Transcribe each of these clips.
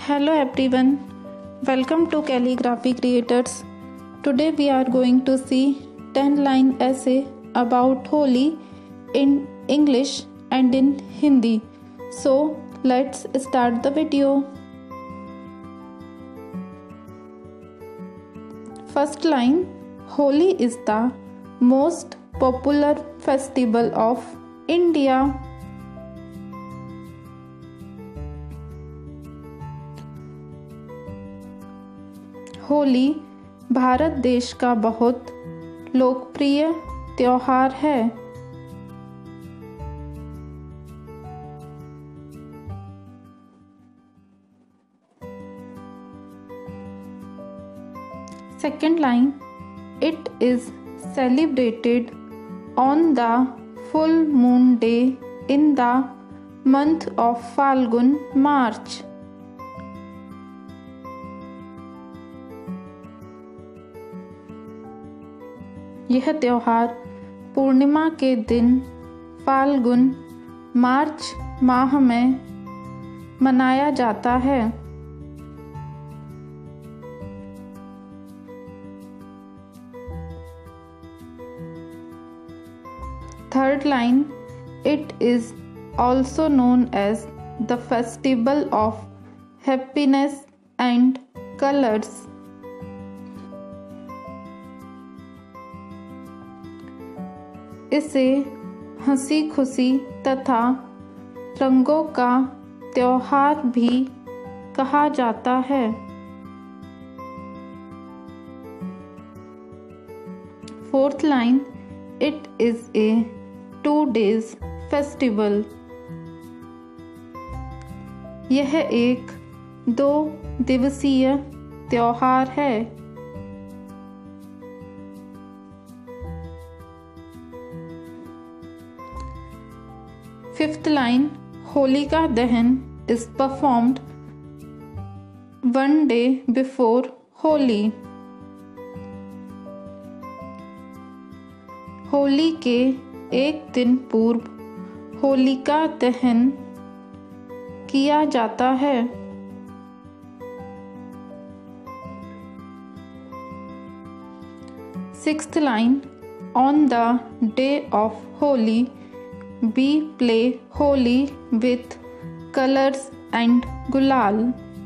Hello everyone, welcome to Calligraphy Creators. Today we are going to see 10-line essay about Holi in English and in Hindi. So let's start the video. First line, Holi is the most popular festival of India. Holi Bharat देश का बहुत लोकप्रिय त्योहार है। Second line, it is celebrated on the full moon day in the month of Falgun, March. यह त्योहार पूर्णिमा के दिन फाल्गुन मार्च माह में मनाया जाता है। Third line, it is also known as the festival of happiness and colours. इसे हंसी खुशी तथा रंगों का त्योहार भी कहा जाता है। Fourth line, it is a 2 days फेस्टिवल। यह एक 2 दिवसीय त्योहार है। फिफ्थ लाइन, होलिका दहन is performed 1 day before Holi. Holi के एक दिन पूर्व होलिका दहन किया जाता है। Sixth line, on the day of Holi we play Holi with colors and गुलाल।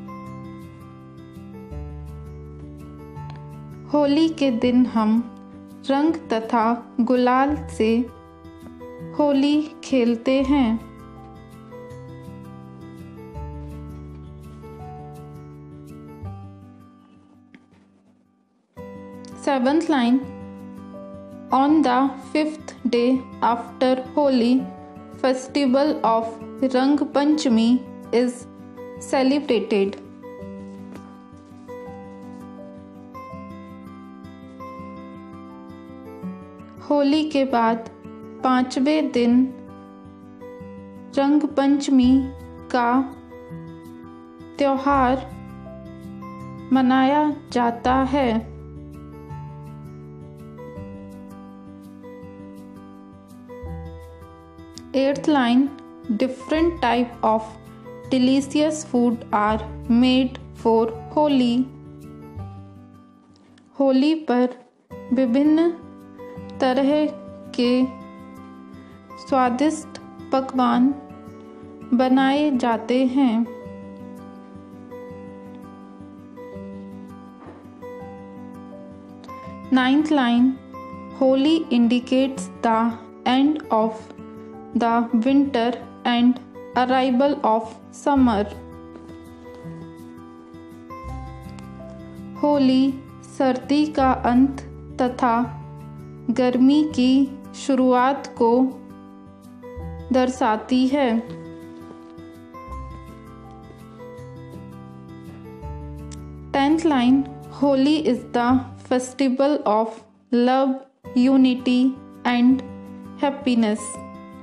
होली के दिन हम रंग तथा गुलाल से होली खेलते हैं। Seventh line, on the 5th day after Holi, festival of Rang Panchami is celebrated. Holi के बाद 5वें दिन रंग पंचमी का त्योहार मनाया जाता है। Eighth line, different type of delicious food are made for Holi. Holi पर विभिन्न तरह के स्वादिष्ट पकवान बनाए जाते हैं। Ninth line, Holi indicates the end of the winter and arrival of summer. Holi सर्दी का अंत तथा गर्मी की शुरुआत को दर्शाती है। Tenth line, Holi is the festival of love, unity and happiness.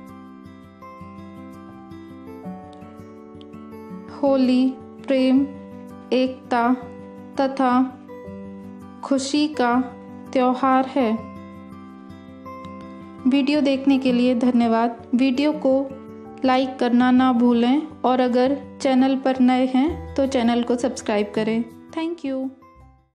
Holi प्रेम, एकता तथा खुशी का त्योहार है। वीडियो देखने के लिए धन्यवाद। वीडियो को लाइक करना ना भूलें और अगर चैनल पर नए हैं तो चैनल को सब्सक्राइब करें। Thank you.